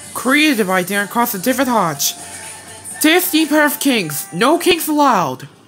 Created by Darren Cross and David Hodge. Disney Pair of Kings. No kings allowed.